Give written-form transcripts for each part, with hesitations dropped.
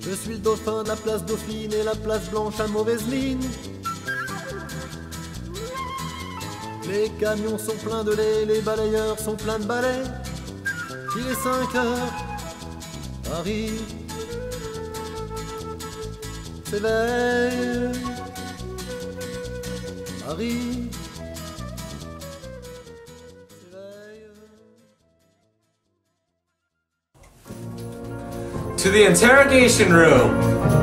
Je suis le dauphin de la place Dauphine et la place Blanche à mauvaise mine. Les camions sont pleins de lait, les balayeurs sont pleins de balais. Il est 5 heures, Paris s'éveille. Paris s'éveille. To the interrogation room!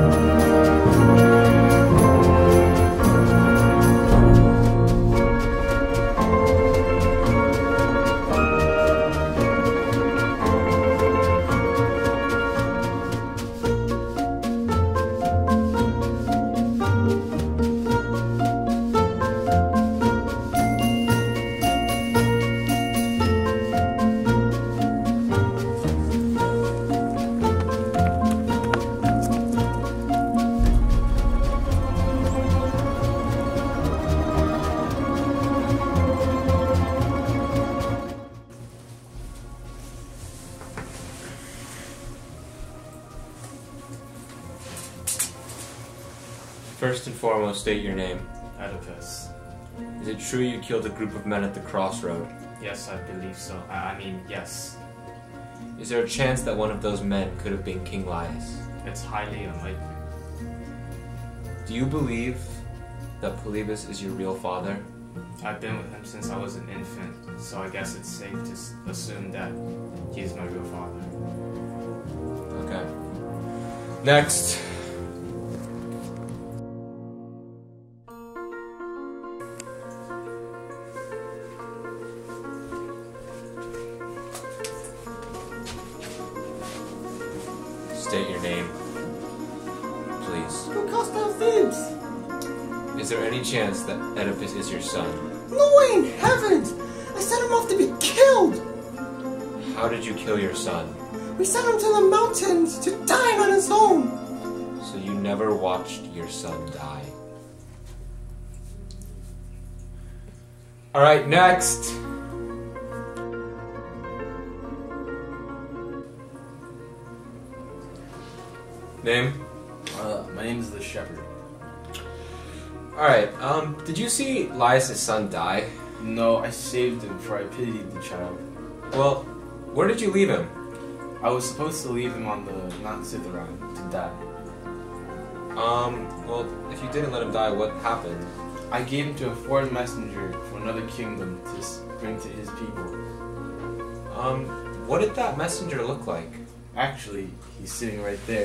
First and foremost, state your name. Oedipus. Is it true you killed a group of men at the crossroad? Yes, I believe so. I mean, yes. Is there a chance that one of those men could have been King Laius? It's highly unlikely. Do you believe that Polybus is your real father? I've been with him since I was an infant, so I guess it's safe to assume that he's my real father. Okay. Next. State your name, please. Jocasta of Thebes! Is there any chance that Oedipus is your son? No way in heavens! I sent him off to be killed! How did you kill your son? We sent him to the mountains to die on his own! So you never watched your son die. Alright, next! Name? My name is the Shepherd. Alright, did you see Laius' son die? No, I saved him for I pitied the child. Well, where did you leave him? I was supposed to leave him on the Mount Citharon to die. Well, if you didn't let him die, what happened? I gave him to a foreign messenger from another kingdom to bring to his people. What did that messenger look like? Actually, he's sitting right there.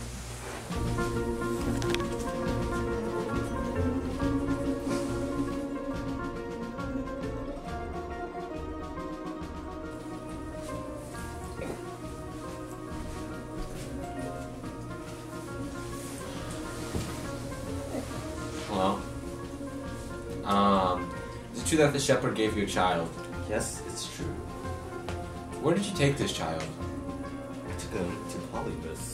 Hello? Is it true that the shepherd gave you a child? Yes, it's true. Where did you take this child? I took him to Polybus.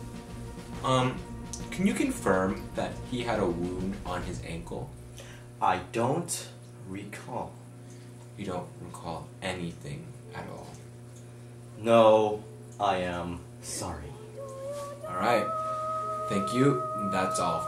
Can you confirm that he had a wound on his ankle? I don't recall. You don't recall anything at all. No, I am sorry. Alright. Thank you. That's all.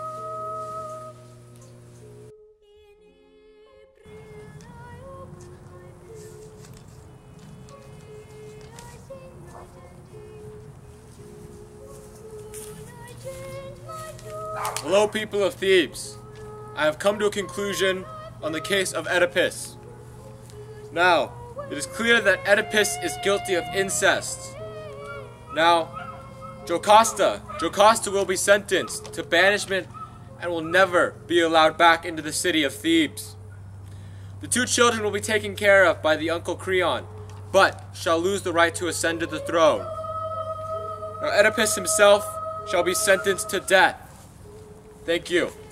Hello, people of Thebes. I have come to a conclusion on the case of Oedipus. Now, it is clear that Oedipus is guilty of incest. Now, Jocasta will be sentenced to banishment and will never be allowed back into the city of Thebes. The two children will be taken care of by the uncle Creon, but shall lose the right to ascend to the throne. Now, Oedipus himself shall be sentenced to death. Thank you.